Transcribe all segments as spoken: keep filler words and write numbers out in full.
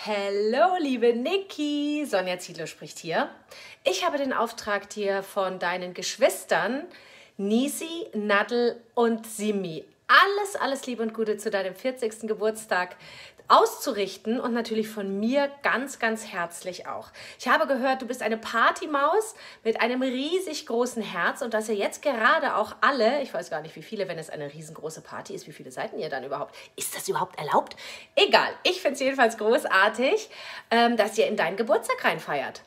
Hallo, liebe Niki, Sonja Zietlow spricht hier. Ich habe den Auftrag, dir von deinen Geschwistern Nisi, Nadel und Simi alles, alles Liebe und Gute zu deinem vierzigsten Geburtstag auszurichten und natürlich von mir ganz, ganz herzlich auch. Ich habe gehört, du bist eine Partymaus mit einem riesig großen Herz und dass ihr jetzt gerade auch alle, ich weiß gar nicht wie viele, wenn es eine riesengroße Party ist, wie viele seid ihr dann überhaupt? Ist das überhaupt erlaubt? Egal, ich finde es jedenfalls großartig, ähm, dass ihr in deinen Geburtstag reinfeiert.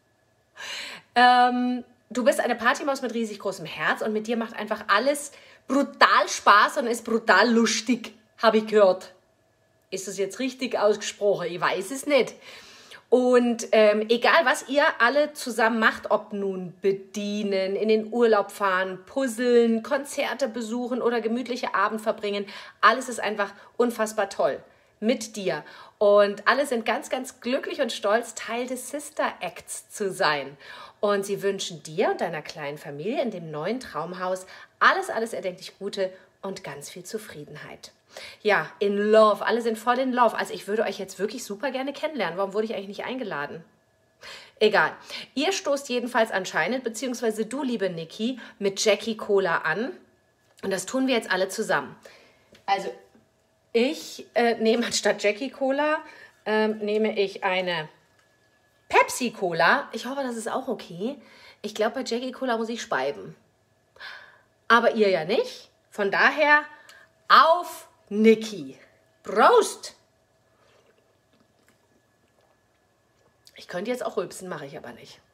Ähm, du bist eine Partymaus mit riesig großem Herz und mit dir macht einfach alles brutal Spaß und ist brutal lustig, habe ich gehört. Ist das jetzt richtig ausgesprochen? Ich weiß es nicht. Und ähm, egal, was ihr alle zusammen macht, ob nun bedienen, in den Urlaub fahren, puzzeln, Konzerte besuchen oder gemütliche Abend verbringen, alles ist einfach unfassbar toll mit dir. Und alle sind ganz, ganz glücklich und stolz, Teil des Sister Acts zu sein. Und sie wünschen dir und deiner kleinen Familie in dem neuen Traumhaus alles, alles erdenklich Gute und ganz viel Zufriedenheit. Ja, in Love. Alle sind voll in Love. Also ich würde euch jetzt wirklich super gerne kennenlernen. Warum wurde ich eigentlich nicht eingeladen? Egal. Ihr stoßt jedenfalls anscheinend, beziehungsweise du, liebe Niki, mit Jackie Cola an. Und das tun wir jetzt alle zusammen. Also ich äh, nehme anstatt Jackie Cola, äh, nehme ich eine Pepsi Cola. Ich hoffe, das ist auch okay. Ich glaube, bei Jackie Cola muss ich speiben. Aber ihr ja nicht. Von daher auf Niki. Prost! Ich könnte jetzt auch rülpsen, mache ich aber nicht.